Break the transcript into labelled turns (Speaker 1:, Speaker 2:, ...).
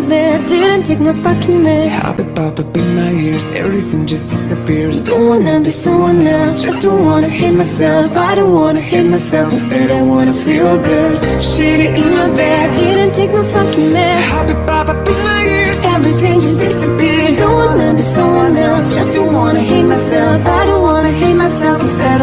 Speaker 1: bed, didn't take my fucking meds.
Speaker 2: Pop up in my ears, everything just disappears.
Speaker 1: Don't wanna be someone else, just don't wanna hate myself. I don't wanna hate myself, instead I wanna feel good. Shit in my bed, didn't take my fucking meds.
Speaker 2: Pop up in my ears,
Speaker 1: everything just disappeared. Don't wanna be someone else, just don't wanna hate myself. I don't wanna hate myself, instead